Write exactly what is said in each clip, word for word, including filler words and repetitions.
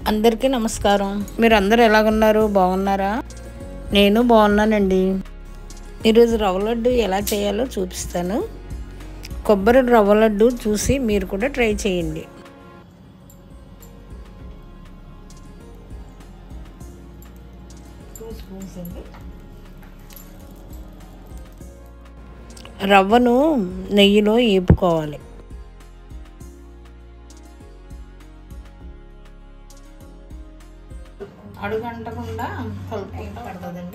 అందరికీ నమస్కారం. మీరు అందరూ ఎలాగున్నారు? బాగున్నారా? నేను బాగున్నానండి. ఈరోజు రవ్వ లడ్డు ఎలా చేయాలో చూపిస్తాను. కొబ్బరి రవ్వ లడ్డు చూసి మీరు కూడా ట్రై చేయండి. టూ స్పూన్స్ అండి. రవ్వను నెయ్యిలో వేపుకోవాలి. అడుగంటకుండా కలుపుకుంటూ పడుతుందండి.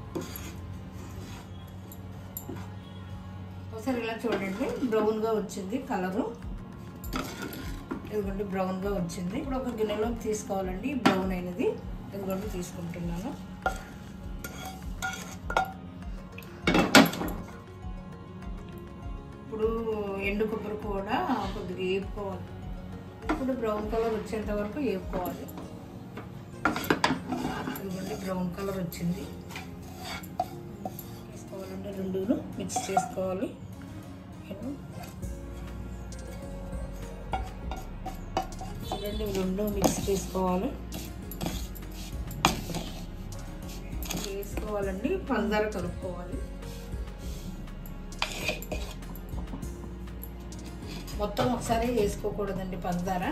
ఒకసారి ఇలా చూడండి, బ్రౌన్గా వచ్చింది కలరు. ఇదిగోండి బ్రౌన్గా వచ్చింది. ఇప్పుడు ఒక గిన్నెలోకి తీసుకోవాలండి. బ్రౌన్ అయినది ఇదిగోండి తీసుకుంటున్నాను. ఇప్పుడు ఎండు కొబ్బరి కూడా కొద్దిగా వేపుకోవాలి. ఇప్పుడు బ్రౌన్ కలర్ వచ్చేంత వరకు వేపుకోవాలి. ఇదిగోండి బ్రౌన్ కలర్ వచ్చింది. తీసుకోవాలంటే రెండును మిక్స్ చేసుకోవాలి. చూడండి రెండు మిక్స్ చేసుకోవాలి. వేసుకోవాలండి. పంచదార కలుపుకోవాలి. మొత్తం ఒకసారి వేసుకోకూడదండి పంచదార.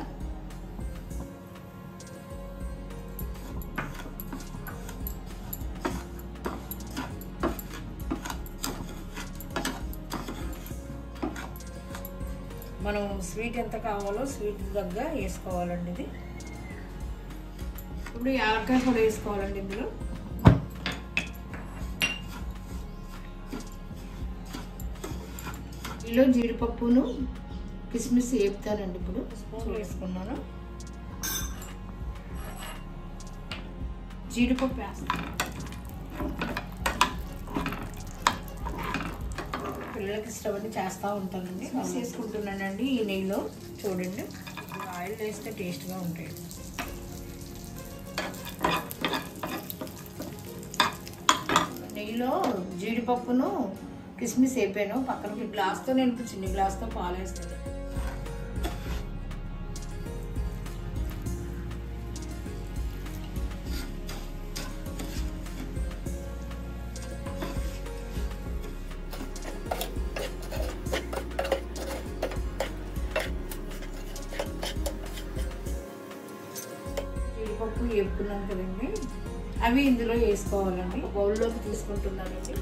మనం స్వీట్ ఎంత కావాలో స్వీట్ దగ్గర వేసుకోవాలండి. ఇది ఇప్పుడు యాలక్కాయ కూడా వేసుకోవాలండి. ఇందులో ఇందులో జీడిపప్పును కిస్మిస్ వేపుతానండి. ఇప్పుడు స్పూన్ వేసుకున్నాను. జీడిపప్పు వేస్తాను. పిల్లలకి ఇష్టపడి చేస్తూ ఉంటానండి. మిక్స్ చేసుకుంటున్నానండి ఈ నెయ్యిలో. చూడండి ఆయిల్ వేస్తే టేస్ట్గా ఉంటాయి. నెయ్యిలో జీడిపప్పును కిస్మిస్ వేపాను. పక్కనకి గ్లాస్తో నేను చిన్న గ్లాస్తో పాలు వేస్తాను. జీడిపప్పు వేపుకున్నాను కదండి, అవి ఇందులో వేసుకోవాలండి. బౌల్లోకి తీసుకుంటున్నానండి.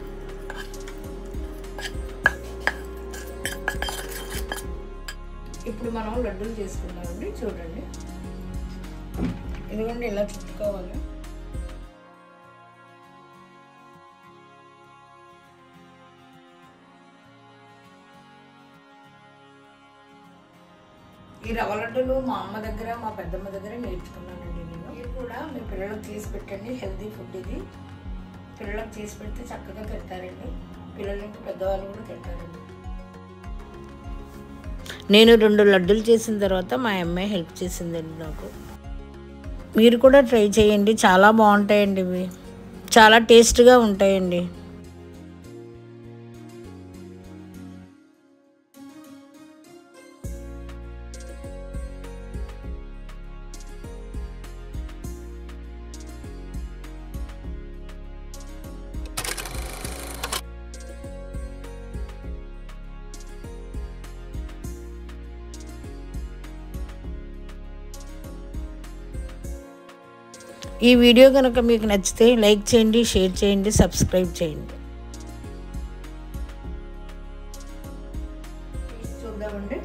ఇప్పుడు మనం లడ్డూలు చేసుకున్నామండి. చూడండి ఎందుకంటే ఇలా చుట్టుకోవాలి. ఈ రవ్వ లడ్డూలు మా అమ్మ దగ్గర మా పెద్దమ్మ దగ్గర నేర్చుకున్నానండి నేను. మీరు కూడా మీ పిల్లలకు చేసి పెట్టండి. హెల్తీ ఫుడ్ ఇది. పిల్లలకు చేసి పెడితే చక్కగా తింటారండి. పిల్లలకి పెద్దవాళ్ళు కూడా తింటారండి. నేను రెండు లడ్డూలు చేసిన తర్వాత మా అమ్మాయి హెల్ప్ చేసిందండి నాకు. మీరు కూడా ట్రై చేయండి. చాలా బాగుంటాయండి. ఇవి చాలా టేస్ట్గా ఉంటాయండి. ఈ వీడియో కనుక మీకు నచ్చితే లైక్ చేయండి, షేర్ చేయండి, సబ్స్క్రైబ్ చేయండి. చూద్దామండి.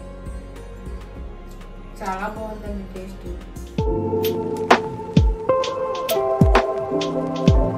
చాలా బాగుందండి టేస్ట్.